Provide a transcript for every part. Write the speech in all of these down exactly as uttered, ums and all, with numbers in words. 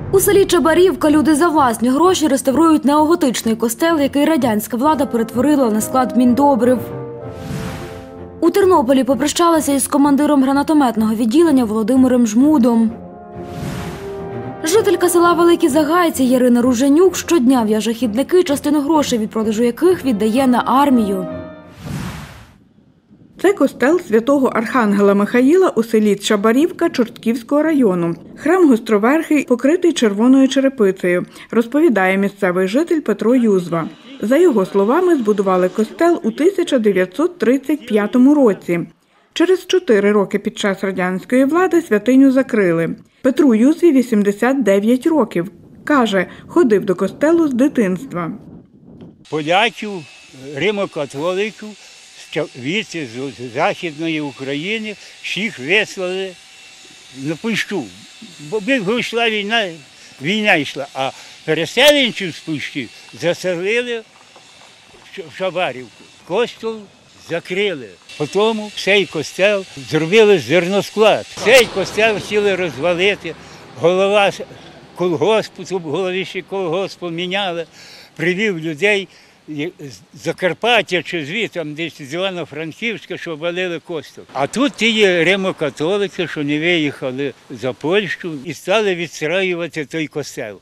У селі Чабарівка люди за власні гроші реставрують неоготичний костел, який радянська влада перетворила на склад міндобрив. У Тернополі попрощалися із командиром гранатометного відділення Володимиром Жмудом. Жителька села Великі Загайці Ярина Руженюк щодня в'яже хідники, частину грошей від продажу яких віддає на армію. Це костел святого Архангела Михаїла у селі Чабарівка Чортківського району. Храм гостроверхий, покритий червоною черепицею, розповідає місцевий житель Петро Юзва. За його словами, збудували костел у тисяча дев'ятсот тридцять п'ятому році. Через чотири роки під час радянської влади святиню закрили. Петру Юзві вісімдесят дев'ять років. Каже, ходив до костелу з дитинства. Поляків, римокатоликів, віці з Західної України, всіх вислали на Пущу. Бо йшла війна, війна йшла, а переселенців з Пущі заселили в Чабарівку. Костел закрили. Потім цей костел зробили зерносклад. Цей костел хотіли розвалити. Голова колгоспу, тут в голові ще колгоспу міняли, привів людей з Закарпаття чи звідти, десь з Івано-Франківська, що валили костел. А тут ті римокатолики, що не виїхали за Польщу і стали відстраювати той костел.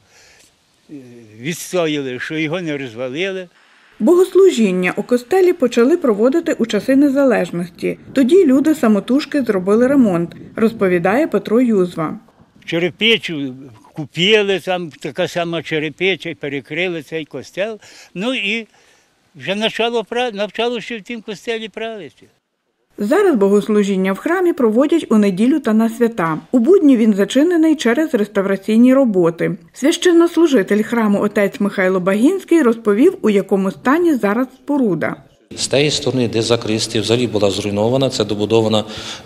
Відстояли, що його не розвалили. Богослужіння у костелі почали проводити у часи незалежності. Тоді люди самотужки зробили ремонт, розповідає Петро Юзва. Черепицю купили, там така сама черепиця, перекрили цей костел. Ну і вже навчало, навчало ще в тім костелі правити. Зараз богослужіння в храмі проводять у неділю та на свята. У будні він зачинений через реставраційні роботи. Священнослужитель храму отець Михайло Багінський розповів, у якому стані зараз споруда. З тієї сторони, де закристія, взагалі була зруйнована, це добудована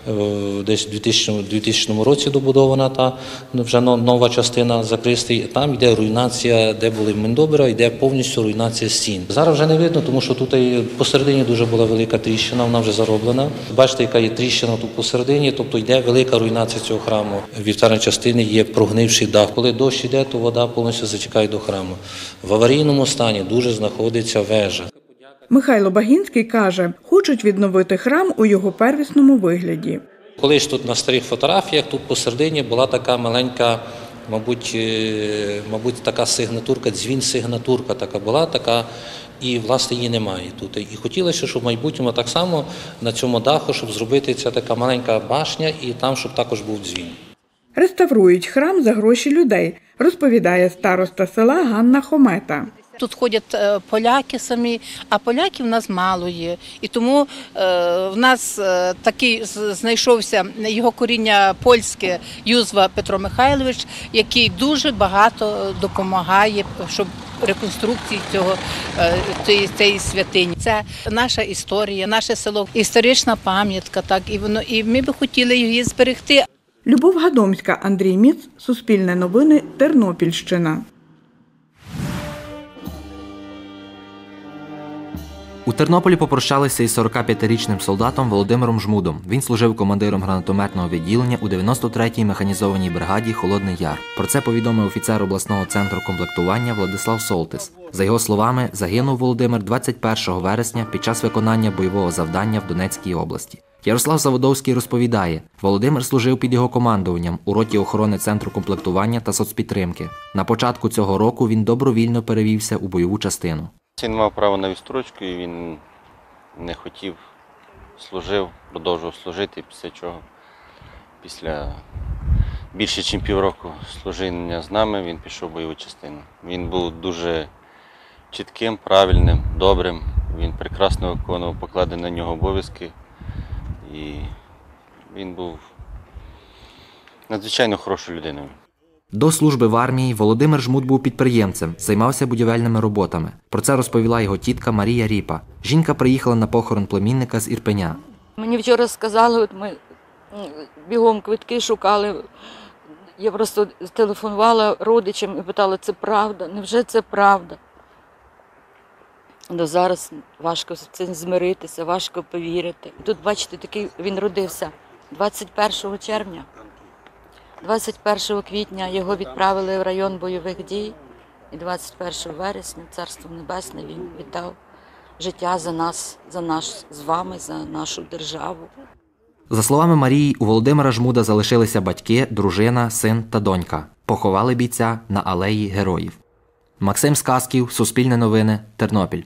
десь у двохтисячному році добудована та вже нова частина закристії. Там йде руйнація, де були міндобри, йде повністю руйнація стін. Зараз вже не видно, тому що тут посередині дуже була велика тріщина, вона вже зароблена. Бачите, яка є тріщина тут посередині, тобто йде велика руйнація цього храму. В вівтарній частині є прогнивший дах. Коли дощ йде, то вода повністю затікає до храму. В аварійному стані дуже знаходиться вежа. Михайло Багінський каже, хочуть відновити храм у його первісному вигляді. Колись тут на старих фотографіях, тут посередині була така маленька, мабуть, мабуть така сигнатурка, дзвін-сигнатурка така була, така, і власне її немає тут. І хотілося, щоб в майбутньому так само на цьому даху, щоб зробити ця така маленька башня і там, щоб також був дзвін. Реставрують храм за гроші людей, розповідає староста села Ганна Хомета. Тут ходять поляки самі, а поляків в нас мало є. І тому в нас такий знайшовся його коріння польське Юзва Петро Михайлович, який дуже багато допомагає, щоб реконструкції цього, цієї, цієї святині. Це наша історія, наше село, історична пам'ятка, так, і воно, і ми би хотіли її зберегти. Любов Гадомська, Андрій Міц, Суспільне новини, Тернопільщина. У Тернополі попрощалися із сорокап'ятирічним солдатом Володимиром Жмудом. Він служив командиром гранатометного відділення у дев'яносто третій механізованій бригаді «Холодний Яр». Про це повідомив офіцер обласного центру комплектування Владислав Солтис. За його словами, загинув Володимир двадцять першого вересня під час виконання бойового завдання в Донецькій області. Ярослав Заводовський розповідає, Володимир служив під його командуванням у роті охорони Центру комплектування та соцпідтримки. На початку цього року він добровільно перевівся у бойову частину. Він мав право на відстрочку і він не хотів, служив, продовжував служити, після чого, після більше ніж півроку служіння з нами, він пішов в бойову частину. Він був дуже чітким, правильним, добрим, він прекрасно виконував покладені на нього обов'язки і він був надзвичайно хорошою людиною. До служби в армії Володимир Жмуд був підприємцем, займався будівельними роботами. Про це розповіла його тітка Марія Ріпа. Жінка приїхала на похорон племінника з Ірпеня. Мені вчора сказали, от ми бігом квитки шукали. Я просто телефонувала родичам і питала, це правда? Невже це правда? До зараз важко з цим змиритися, важко повірити. Тут, бачите, такий він родився двадцять першого червня. двадцять першого квітня його відправили в район бойових дій. І двадцять першого вересня, Царство Небесне, він віддав життя за нас, за нас з вами, за нашу державу. За словами Марії, у Володимира Жмуда залишилися батьки, дружина, син та донька. Поховали бійця на алеї Героїв. Максим Сказків, Суспільне новини, Тернопіль.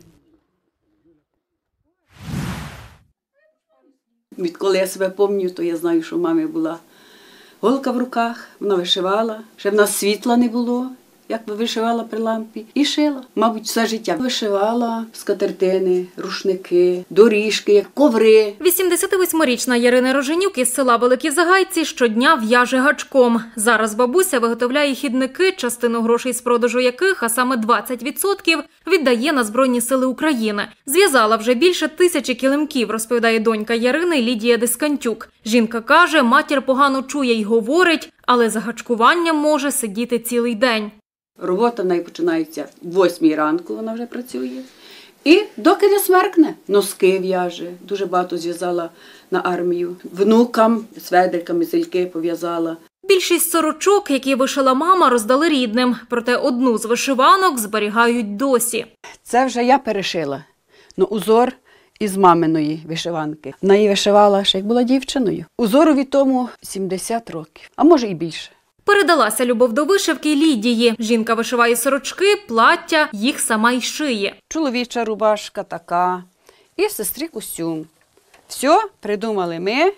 Відколи я себе пам'ятаю, то я знаю, що у мами була голка в руках, вона вишивала, ще в нас світла не було, як би вишивала при лампі, і шила. Мабуть, все життя. Вишивала скатертини, рушники, доріжки, коври. вісімдесятивосьмирічна Ярина Роженюк із села Великі Загайці щодня в'яже гачком. Зараз бабуся виготовляє хідники, частину грошей з продажу яких, а саме двадцять відсотків, віддає на Збройні сили України. Зв'язала вже більше тисячі килимків, розповідає донька Ярини Лідія Дискантюк. Жінка каже, матір погано чує й говорить, але за гачкуванням може сидіти цілий день. Робота в неї починається в восьмій ранку, вона вже працює. І доки не смеркне, носки в'яже, дуже багато зв'язала на армію. Внукам сведриками зельки пов'язала. Більшість сорочок, які вишила мама, роздали рідним. Проте одну з вишиванок зберігають досі. Це вже я перешила. Ну, узор із маминої вишиванки. Вона її вишивала ще як була дівчиною. Узорові тому сімдесят років, а може і більше. Передалася любов до вишивки Лідії. Жінка вишиває сорочки, плаття, їх сама й шиє. Чоловіча рубашка така і сестрі костюм. Все придумали ми.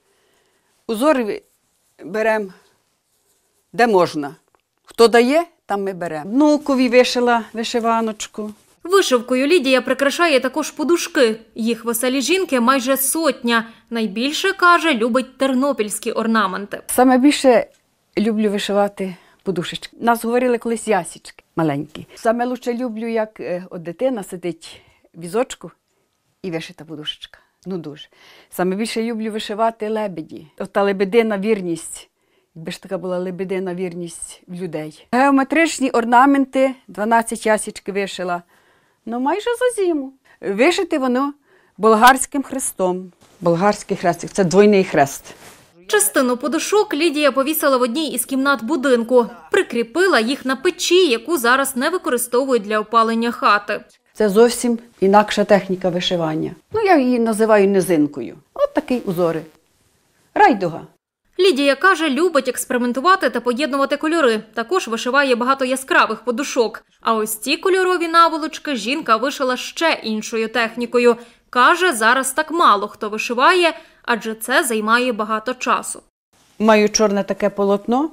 Узори беремо де можна. Хто дає, там ми беремо. Внукові вишила вишиваночку. Вишивкою Лідія прикрашає також подушки. Їх веселі жінки майже сотня. Найбільше, каже, любить тернопільські орнаменти. Саме більше люблю вишивати подушечки. Нас говорили колись ясічки маленькі. Саме лучше люблю, як от дитина сидить в візочку і вишита подушечка. Ну дуже. Саме більше люблю вишивати лебеді. От та лебедина вірність. Якби ж така була лебедина вірність в людей. Геометричні орнаменти, дванадцять ясічки вишила. Ну майже за зиму. Вишити воно болгарським хрестом. Болгарський хрест – це двойний хрест. Частину подушок Лідія повісила в одній із кімнат будинку. Прикріпила їх на печі, яку зараз не використовують для опалення хати. Це зовсім інакша техніка вишивання. Ну, я її називаю низинкою. От такий узори. Райдуга. Лідія каже, любить експериментувати та поєднувати кольори. Також вишиває багато яскравих подушок. А ось ці кольорові наволочки жінка вишила ще іншою технікою. Каже, зараз так мало хто вишиває, адже це займає багато часу. Маю чорне таке полотно,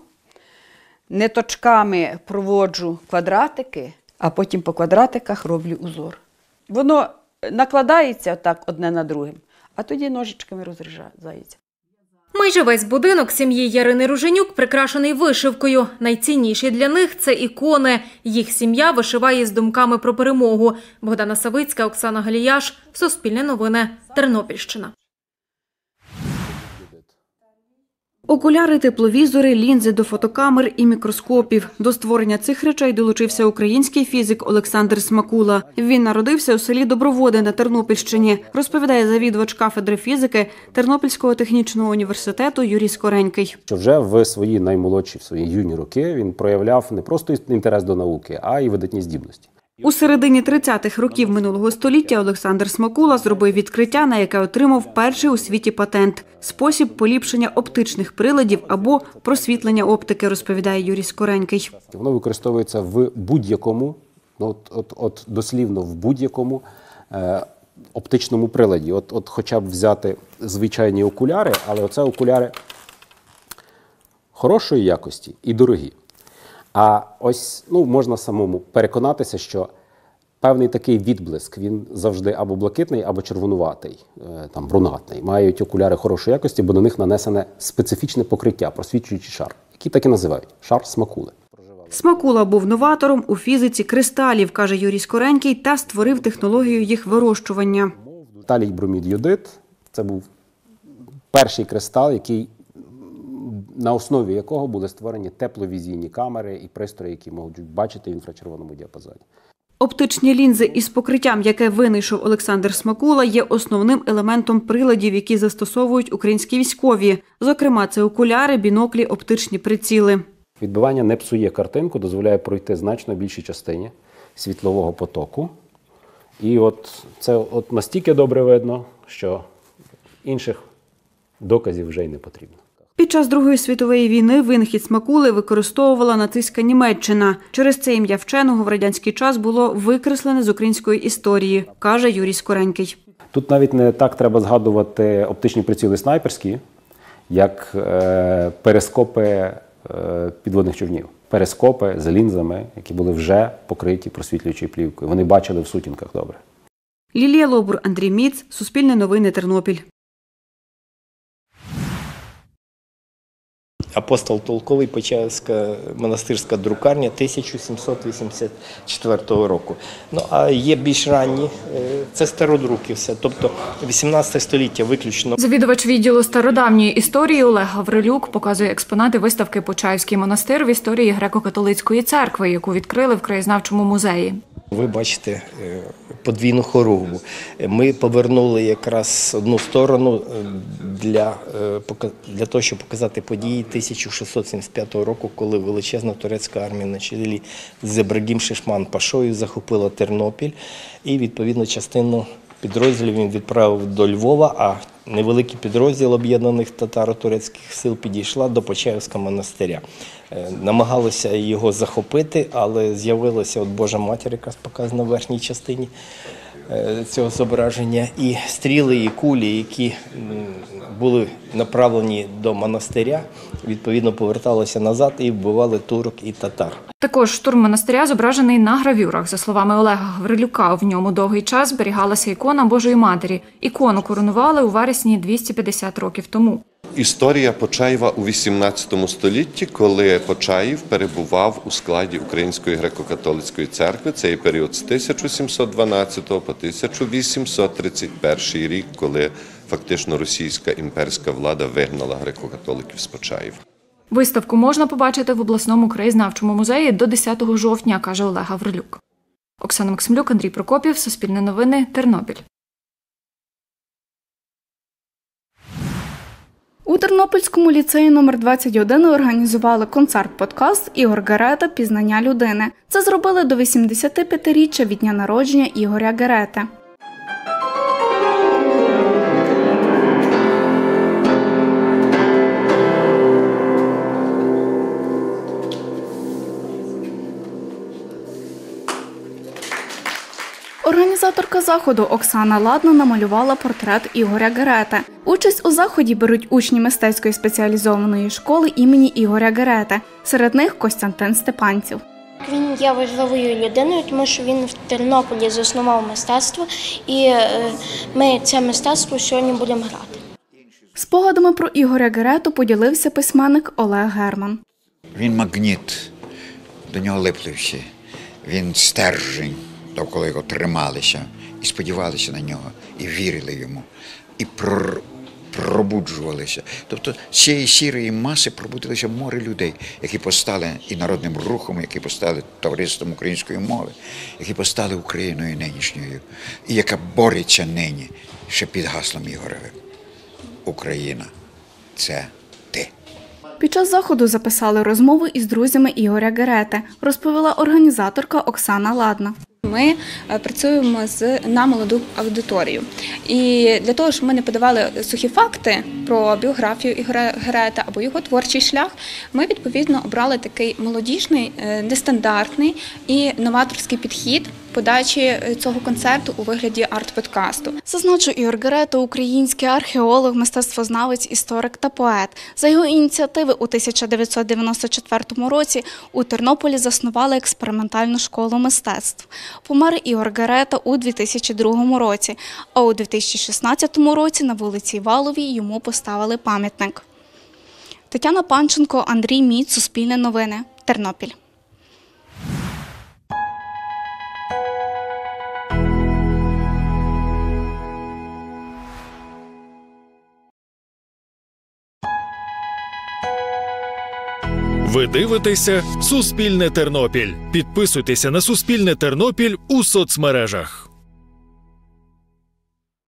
ниточками проводжу квадратики, а потім по квадратиках роблю узор. Воно накладається так одне на друге, а тоді ножичками розрізається. Майже весь будинок сім'ї Ярини Роженюк прикрашений вишивкою. Найцінніші для них – це ікони. Їх сім'я вишиває з думками про перемогу. Богдана Савицька, Оксана Галіяш, Суспільне новини, Тернопільщина. Окуляри, тепловізори, лінзи до фотокамер і мікроскопів. До створення цих речей долучився український фізик Олександр Смакула. Він народився у селі Доброводи на Тернопільщині, розповідає завідувач кафедри фізики Тернопільського технічного університету Юрій Скоренький. Що вже в свої наймолодші, в свої юні роки він проявляв не просто інтерес до науки, а й видатні здібності. У середині тридцятих років минулого століття Олександр Смакула зробив відкриття, на яке отримав перший у світі патент – спосіб поліпшення оптичних приладів або просвітлення оптики, розповідає Юрій Скоренький. Воно використовується в будь-якому, ну, от, от, от дослівно в будь-якому е, оптичному приладі. От, от хоча б взяти звичайні окуляри, але оце окуляри хорошої якості і дорогі. А ось, ну, можна самому переконатися, що певний такий відблиск, він завжди або блакитний, або червонуватий, там, брунатний. Мають окуляри хорошої якості, бо на них нанесене специфічне покриття, просвічуючий шар, який так і називають – шар Смакули. Смакула був новатором у фізиці кристалів, каже Юрій Скоренький, та створив технологію їх вирощування. Талій бромід йодид – це був перший кристал, який на основі якого були створені тепловізійні камери і пристрої, які можуть бачити в інфрачервоному діапазоні. Оптичні лінзи із покриттям, яке винайшов Олександр Смакула, є основним елементом приладів, які застосовують українські військові. Зокрема, це окуляри, біноклі, оптичні приціли. Відбивання не псує картинку, дозволяє пройти значно більшій частині світлового потоку. І от це от настільки добре видно, що інших доказів вже й не потрібно. Під час Другої світової війни винахід Смакули використовувала нацистська Німеччина. Через це ім'я вченого в радянський час було викреслене з української історії, каже Юрій Скоренький. Тут навіть не так треба згадувати оптичні приціли снайперські, як е, перископи е, підводних човнів. Перископи з лінзами, які були вже покриті просвітлюючою плівкою. Вони бачили в сутінках добре. Лілія Лобур, Андрій Міц, Суспільне новини, Тернопіль. Апостол Толковий, Почаївська монастирська друкарня тисяча сімсот вісімдесят четвертого року. Ну, а є більш ранні, це стародруки все, тобто вісімнадцяте століття виключно. Завідувач відділу стародавньої історії Олег Гаврилюк показує експонати виставки «Почаївський монастир в історії греко-католицької церкви», яку відкрили в краєзнавчому музеї. Ви бачите подвійну хоругву. Ми повернули якраз одну сторону для, для того, щоб показати події тисяча шістсот сімдесят п'ятого року, коли величезна турецька армія на чолі з Ебрагім Шишман-Пашою захопила Тернопіль і, відповідно, частину підрозділів він відправив до Львова, а невеликий підрозділ об'єднаних татаро-турецьких сил підійшла до Почаївського монастиря. Намагалися його захопити, але з'явилася от Божа Матір, яка показана в верхній частині цього зображення, і стріли, і кулі, які були направлені до монастиря, відповідно поверталися назад і вбивали турок і татар. Також штурм монастиря зображений на гравюрах. За словами Олега Гаврилюка, в ньому довгий час зберігалася ікона Божої Матері. Ікону коронували у вересні двісті п'ятдесят років тому. Історія Почаєва у вісімнадцятому столітті, коли Почаїв перебував у складі Української греко-католицької церкви. Це є період з тисяча сімсот дванадцятого по тисяча вісімсот тридцять перший рік, коли фактично російська імперська влада вигнала греко-католиків з Почаєва. Виставку можна побачити в обласному краєзнавчому музеї до десятого жовтня, каже Олег Гаврилюк. Оксана Максимлюк, Андрій Прокопів, Суспільне новини, Тернопіль. У Тернопільському ліцеї номер двадцять один організували концерт-подкаст «Ігор Герета. Пізнання людини». Це зробили до вісімдесятип'ятиріччя від дня народження Ігоря Герети. Організаторка заходу Оксана Ладна намалювала портрет Ігоря Герети. Участь у заході беруть учні мистецької спеціалізованої школи імені Ігоря Герети. Серед них Костянтин Степанців. Він є важливою людиною, тому що він в Тернополі заснував мистецтво, і ми це мистецтво сьогодні будемо грати. Спогадами про Ігоря Герету поділився письменник Олег Герман. Він магніт, до нього липли всі. Він стержень, довкола його трималися і сподівалися на нього, і вірили йому, і прор... пробуджувалися. Тобто з цієї сірої маси пробудилося море людей, які постали і народним рухом, які постали товариством української мови, які постали Україною нинішньою, і яка бореться нині ще під гаслом Ігоревим. Україна – це ти. Під час заходу записали розмову із друзями Ігоря Герети, розповіла організаторка Оксана Ладна. Ми працюємо з, на молоду аудиторію. І для того, щоб ми не подавали сухі факти про біографію Ігоря Герета або його творчий шлях, ми, відповідно, обрали такий молодіжний, нестандартний і новаторський підхід подачі цього концерту у вигляді арт-подкасту. Зазначу, Ігор Герета – український археолог, мистецтвознавець, історик та поет. За його ініціативи у тисяча дев'ятсот дев'яносто четвертому році у Тернополі заснували експериментальну школу мистецтв. Помер Ігор Герета у дві тисячі другому році, а у дві тисячі шістнадцятому році на вулиці Валовій йому поставили пам'ятник. Тетяна Панченко, Андрій Міц, Суспільне новини, Тернопіль. Ви дивитеся «Суспільне Тернопіль». Підписуйтеся на «Суспільне Тернопіль» у соцмережах.